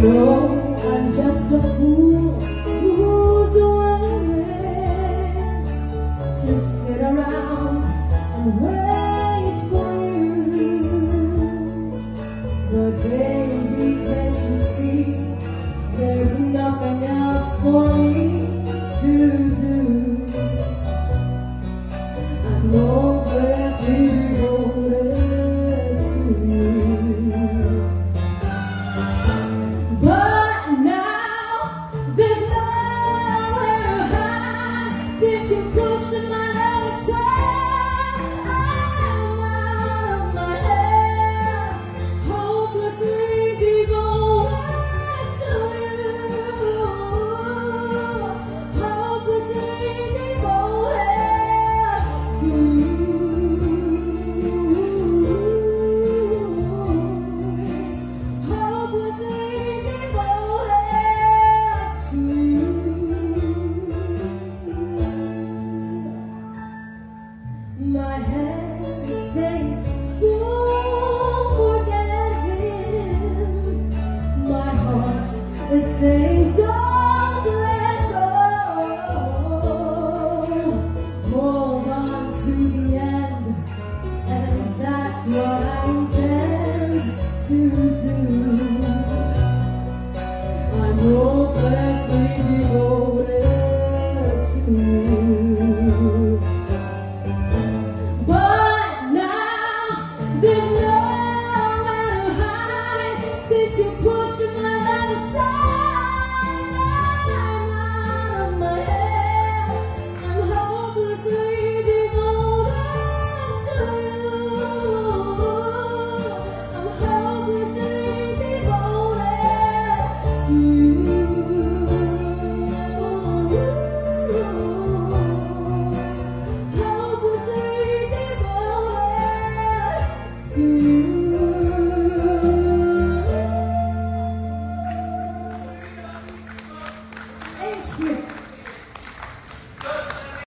know I'm just a fool who's willing to sit around and wait for you. But baby, can't you see there's nothing else for me to do? I'm hopelessly devoted to you. But now there's nowhere to hide since you pushed my love aside. I'm out of my head, hopelessly devoted to you. Hopelessly devoted to you. My head is saying, don't forget him. My heart is saying, don't let go. Hold on to the end, and that's what I intend to do. I'm hopelessly devoted to you. There's nowhere to hide since you pushed my love aside. I'm out of my head, I'm hopelessly devoted to you. I'm hopelessly devoted to you. To you. Thank you.